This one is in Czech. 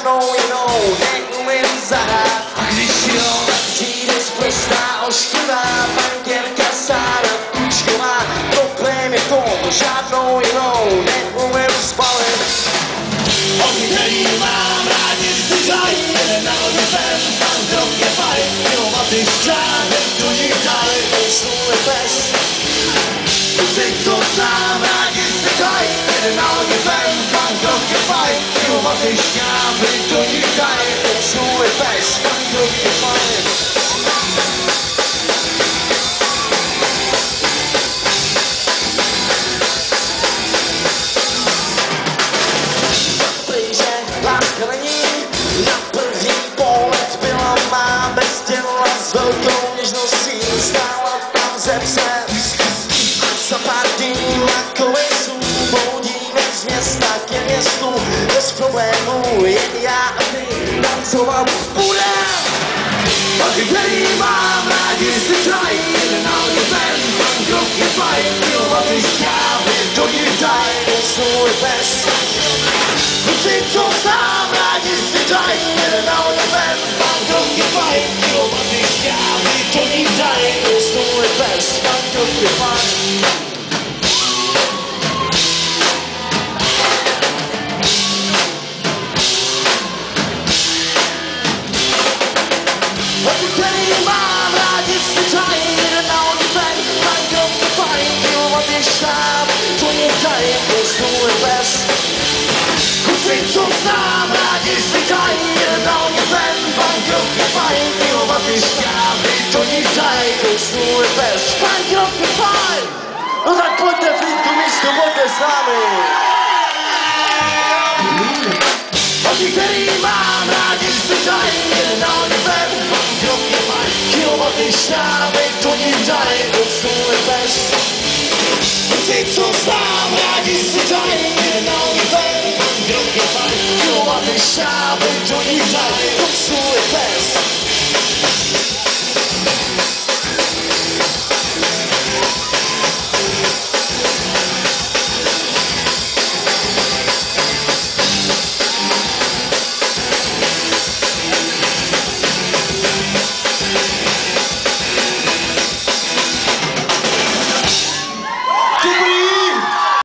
žádnou jinou neumím zahrát. A když jo, přijde sprostá ošklivá bankerka sára kučková. Problém je v tom, žádnou jinou neumím zbalit. Oni, který mám rádi, si dají, jeden na lodi ven, tam krok je fajn, kilovatý šťávek, do nich dali, svůj pes. Ty, co znám rádi, si dají, jeden na lodi ven, tam krok je fajn, kilovatý šťávek, do nich dali, svůj pes, tam krok je fajn. Na první pohled byla má bez těla s velkou něžností, stála tam ze pse. Za pár dní vlakovej soubodíme z města ke městu, bez problémů jen já a ty tancovat budem. A ty, který mám rádi, si dají, jeden na lodi ven, pan krok je fajn, kilovatý šťávy, do nich daj, svůj pes. Ty, co znám rádi, si dají, jeden na lodi ven, pan krok je fajn, kilovatý šťávy, do nich daj, svůj pes, pan krok je fajn. A ty, který mám rádi, si dají, jeden na lodi ven, pan krok je fajn, kilovatý šťávy, do nich daj, svůj pes. Ty, co znám rádi, si dají, jeden na lodi ven, pan krok je fajn, kilovatý šťávy, do nich dají, svůj pes, pan krok je fajn. No tak pojďte, Frýdku-Místku, pojďte s námi. A ty, který mám rádi, si dají, jeden na lodi ven, pan krok je fajn, kilovatý šťávy, do nich dají, svůj pes. Ty, co znám rádi, si dají, jeden na lodi ven, krok je fajn, kilovatý šťávy, do nich dají, svůj pes.